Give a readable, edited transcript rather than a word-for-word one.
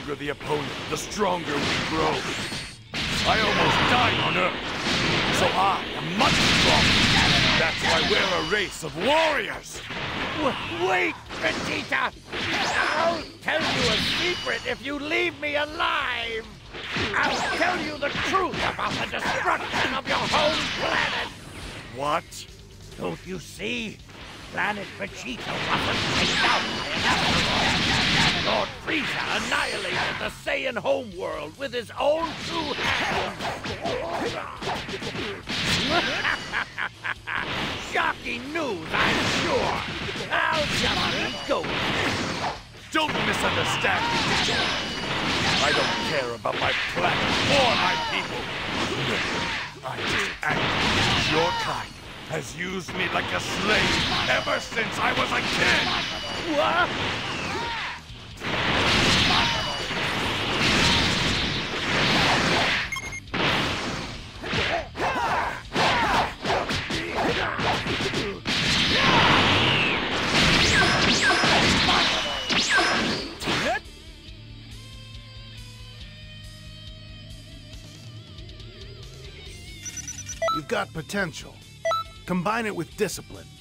longer the opponent, the stronger we grow. I almost died on Earth, so I am much stronger. That's why we're a race of warriors. Wait, Vegeta! I'll tell you a secret if you leave me alive! I'll tell you the truth about the destruction of your home planet! What? Don't you see? Planet Vegeta wasn't wiped out by an asteroid. Lord Frieza annihilated the Saiyan homeworld with his own two hands. Shocking news, I'm sure. I'll just be going. Don't misunderstand me, Vegeta. I don't care about my planet or my people. I'm just angry. Your kind has used me like a slave ever since I was a kid! What? You've got potential. Combine it with discipline,